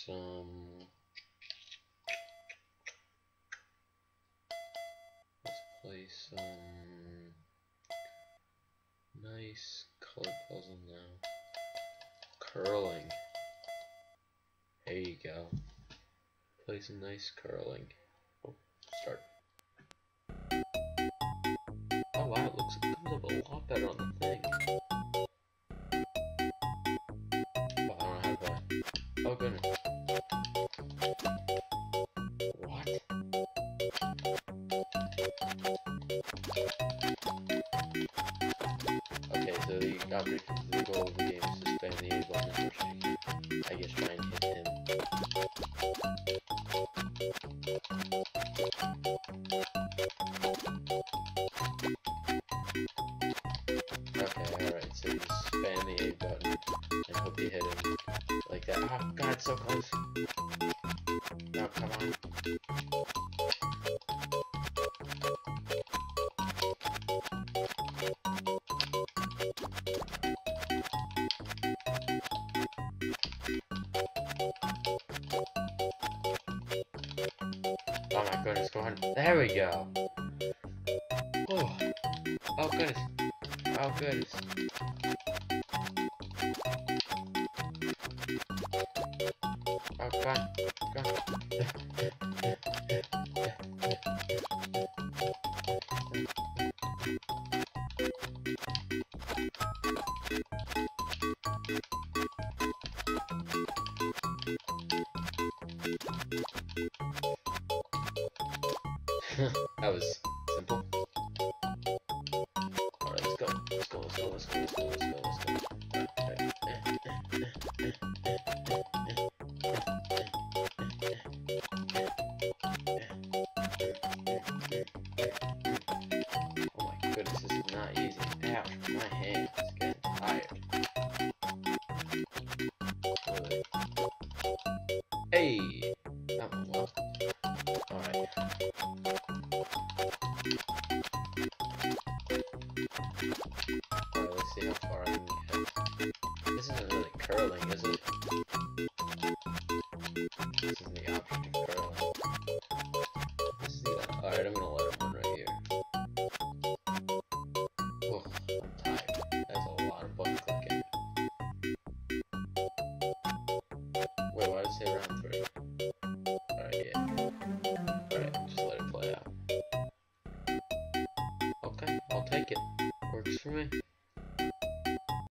some. Let's play some nice color puzzle now. Curling. There you go. Play some nice curling. Oh, start. Oh wow, it comes up a lot better on the thing. Oh, I don't know how to play. Oh goodness. What? Okay, so the goal of the game is to spam the A button as much as you can. I guess try and hit him. Okay, alright, so you spam the A button and hope you hit him like that. Oh god, so close. No, come on. Oh my goodness, go on. There we go. Oh, oh goodness. Oh goodness. Oh god, god. That was simple. Alright, let's go. Let's go, let's go, let's go, let's go, let's go, let's go. Oh my goodness, this is not easy. Ouch, my hand is getting tired. Hey! That one well. Alright. Alright, let's see how far I can get. This isn't really curling, is it? This isn't the option of curling. This is the alright, I'm gonna let it run right here. Oh, I'm tired. That's a lot of button clicking. Wait, why did it say round 3?